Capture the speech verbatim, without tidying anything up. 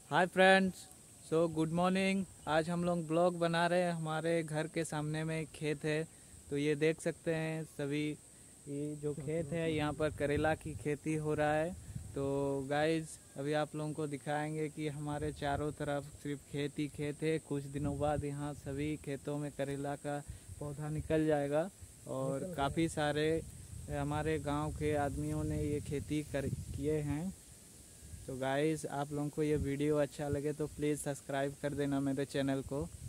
हाय friends, so good morning. आज हम लोग ब्लॉग बना रहे हैं। हमारे घर के सामने में एक खेत है, तो ये देख सकते हैं सभी। ये जो खेत है यहाँ पर करेला की खेती हो रहा है। तो गाइस अभी आप लोगों को दिखाएंगे कि हमारे चारों तरफ सिर्फ खेत ही खेत है। कुछ दिनों बाद यहाँ सभी खेतों में करेला का पौधा निकल जाएगा और काफ़ी सारे हमारे गांव के आदमियों ने ये खेती कर किए हैं। तो गाइस आप लोगों को ये वीडियो अच्छा लगे तो प्लीज़ सब्सक्राइब कर देना मेरे चैनल को।